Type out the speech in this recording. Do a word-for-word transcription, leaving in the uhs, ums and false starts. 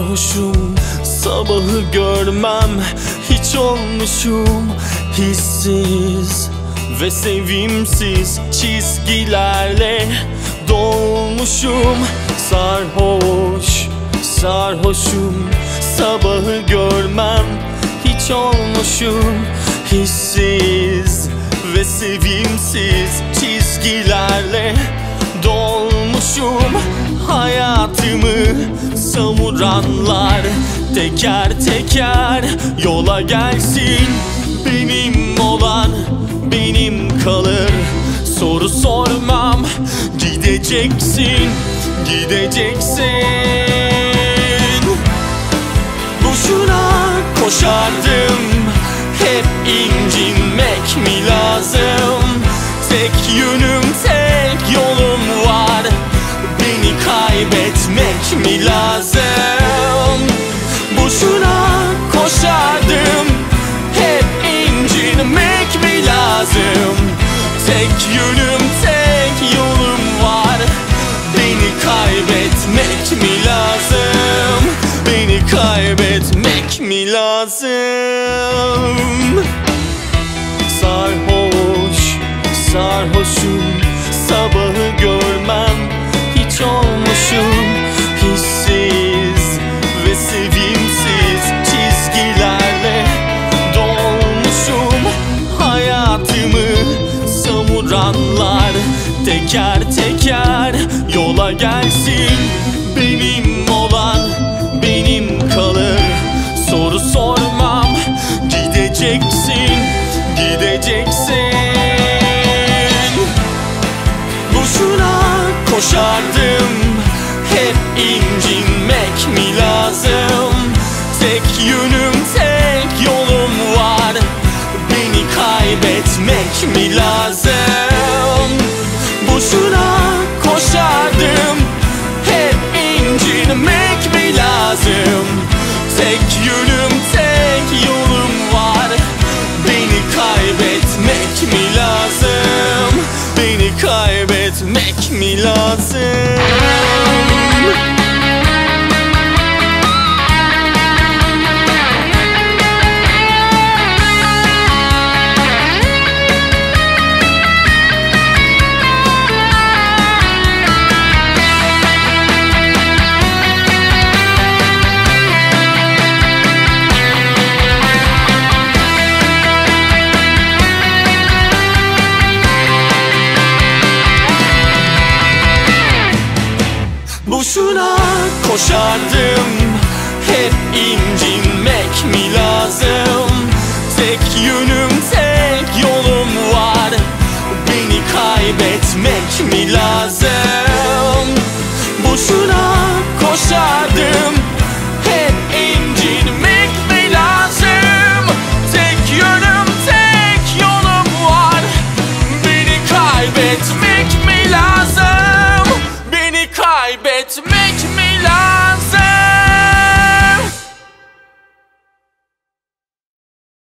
Sarhoşum, sabahı görmem hiç olmuşum. Hissiz ve sevimsiz çizgilerle dolmuşum. Sarhoş, sarhoşum, sabahı görmem hiç olmuşum. Hissiz ve sevimsiz çizgilerle dolmuşum. Hayatımı savuranlar teker teker yola gelsin. Benim olan benim kalır, soru sormam. Gideceksin, gideceksin. Boşuna koşardım, hep incinmek mi lazım? Tek yönüm, tek yolum var, beni kaybetmek mi lazım? Boşuna koşardım, hep incinmek mi lazım? Tek yönüm, tek yolum var, beni kaybetmek mi lazım? Beni kaybetmek mi lazım? Sarhoş, sarhoşum, sabahı görmem hiç olmuşum. Hissiz ve sevimsiz çizgilerle dolmuşum. Hayatımı savuranlar teker teker yola gelsin. Benim olan benim kalır, soru sormam. Gideceksin, gideceksin. Boşuna koşardım, hep incinmek mi lazım? Tek yönüm, tek yolum var, beni kaybetmek mi lazım? Boşuna koşardım, hep incinmek mi lazım? Tek yönüm, tek yolum var, beni kaybetmek mi lazım? Beni kaybetmek mi lazım? Boşuna koşardım, hep incin